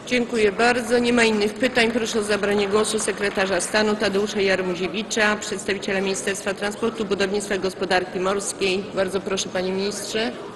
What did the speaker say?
Dziękuję bardzo. Nie ma innych pytań. Proszę o zabranie głosu sekretarza stanu Tadeusza Jarmuziewicza, przedstawiciela Ministerstwa Transportu, Budownictwa i Gospodarki Morskiej. Bardzo proszę, panie ministrze.